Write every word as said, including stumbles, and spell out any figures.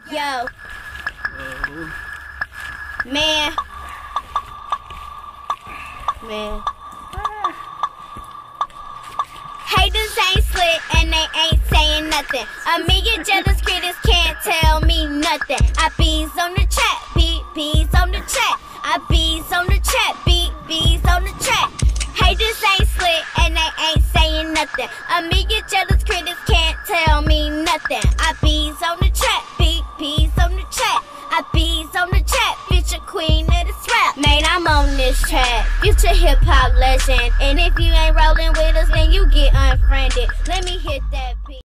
Yo. Man. Man. Haters ain't slick and they ain't saying nothing. A million jealous critics can't tell me nothing. I bees on the chat, beat bees on the chat. I bees on the chat, beat bees on the chat. Haters ain't slick and they ain't saying nothing. A million jealous critics can't tell me nothing. I bees on the chat, beat bees on the chat. I bees on the chat, future queen of this rap. Man, I'm on this track, future hip hop legend. And if you ain't rolling with us, then you get unfriended. Let me hit that beat.